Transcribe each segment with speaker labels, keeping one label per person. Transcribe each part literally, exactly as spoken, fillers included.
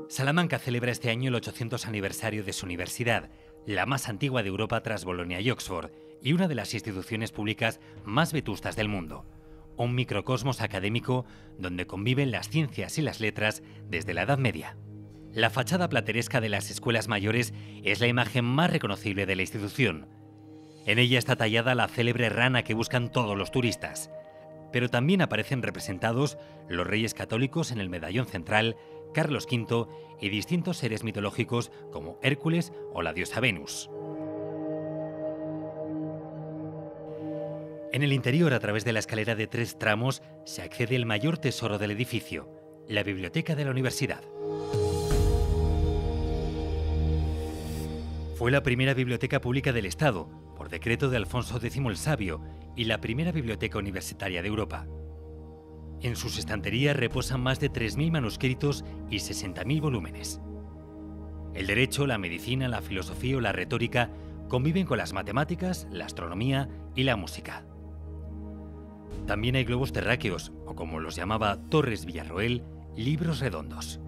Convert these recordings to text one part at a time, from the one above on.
Speaker 1: Salamanca celebra este año el ochocientos aniversario de su universidad, la más antigua de Europa tras Bolonia y Oxford, y una de las instituciones públicas más vetustas del mundo. Un microcosmos académico donde conviven las ciencias y las letras desde la Edad Media. La fachada plateresca de las escuelas mayores es la imagen más reconocible de la institución. En ella está tallada la célebre rana que buscan todos los turistas. Pero también aparecen representados los reyes católicos en el medallón central, Carlos quinto y distintos seres mitológicos como Hércules o la diosa Venus. En el interior, a través de la escalera de tres tramos, se accede al mayor tesoro del edificio, la biblioteca de la universidad. Fue la primera biblioteca pública del Estado, por decreto de Alfonso décimo el Sabio, y la primera biblioteca universitaria de Europa. En sus estanterías reposan más de tres mil manuscritos y sesenta mil volúmenes. El derecho, la medicina, la filosofía o la retórica conviven con las matemáticas, la astronomía y la música. También hay globos terráqueos, o como los llamaba Torres Villarroel, libros redondos.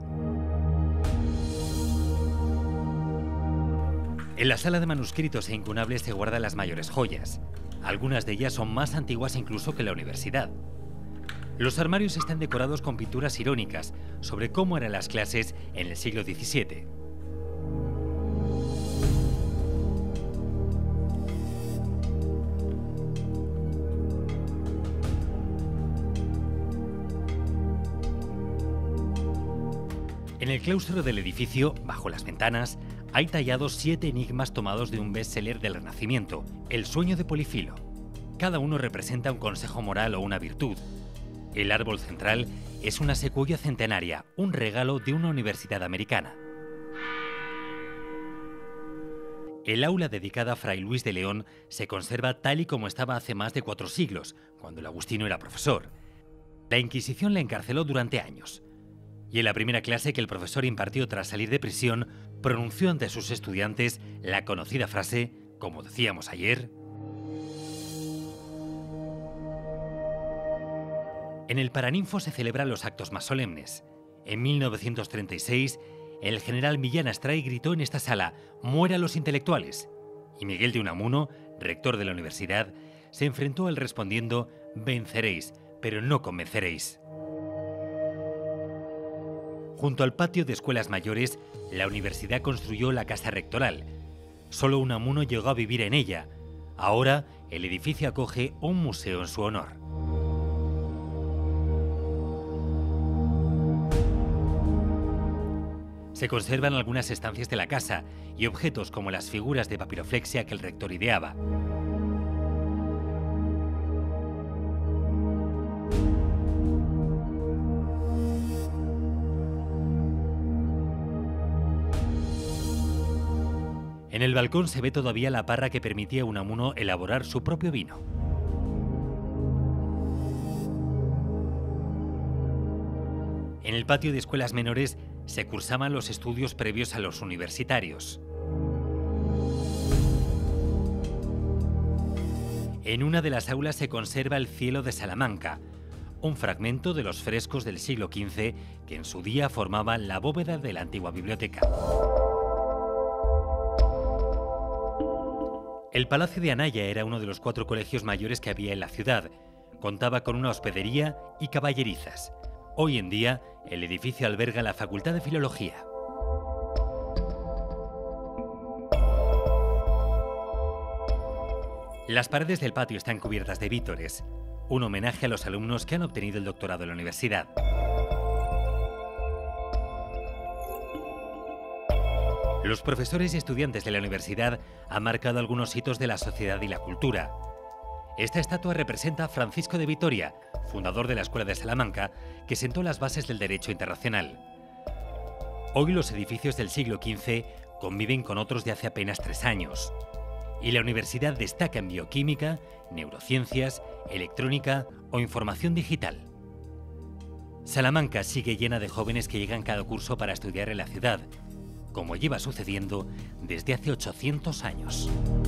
Speaker 1: En la sala de manuscritos e incunables se guardan las mayores joyas. Algunas de ellas son más antiguas incluso que la universidad. Los armarios están decorados con pinturas irónicas sobre cómo eran las clases en el siglo diecisiete. En el claustro del edificio, bajo las ventanas, hay tallados siete enigmas tomados de un bestseller del Renacimiento, El sueño de Polifilo. Cada uno representa un consejo moral o una virtud. El árbol central es una secuoya centenaria, un regalo de una universidad americana. El aula dedicada a Fray Luis de León se conserva tal y como estaba hace más de cuatro siglos, cuando el agustino era profesor. La Inquisición le encarceló durante años. Y en la primera clase que el profesor impartió tras salir de prisión, pronunció ante sus estudiantes la conocida frase, como decíamos ayer: en el Paraninfo se celebran los actos más solemnes. En mil novecientos treinta y seis, el general Millán Astray gritó en esta sala: «¡Mueran los intelectuales!». Y Miguel de Unamuno, rector de la universidad, se enfrentó a él respondiendo: «Venceréis, pero no convenceréis». Junto al patio de escuelas mayores, la universidad construyó la casa rectoral. Solo Unamuno llegó a vivir en ella. Ahora, el edificio acoge un museo en su honor. Se conservan algunas estancias de la casa y objetos como las figuras de papiroflexia que el rector ideaba. En el balcón se ve todavía la parra que permitía a Unamuno elaborar su propio vino. En el patio de escuelas menores se cursaban los estudios previos a los universitarios. En una de las aulas se conserva el cielo de Salamanca, un fragmento de los frescos del siglo quince que en su día formaban la bóveda de la antigua biblioteca. El Palacio de Anaya era uno de los cuatro colegios mayores que había en la ciudad. Contaba con una hospedería y caballerizas. Hoy en día, el edificio alberga la Facultad de Filología. Las paredes del patio están cubiertas de vítores, un homenaje a los alumnos que han obtenido el doctorado en la universidad. Los profesores y estudiantes de la universidad han marcado algunos hitos de la sociedad y la cultura. Esta estatua representa a Francisco de Vitoria, fundador de la Escuela de Salamanca, que sentó las bases del derecho internacional. Hoy los edificios del siglo quince conviven con otros de hace apenas tres años. Y la universidad destaca en bioquímica, neurociencias, electrónica o información digital. Salamanca sigue llena de jóvenes que llegan cada curso para estudiar en la ciudad, como lleva sucediendo desde hace ochocientos años.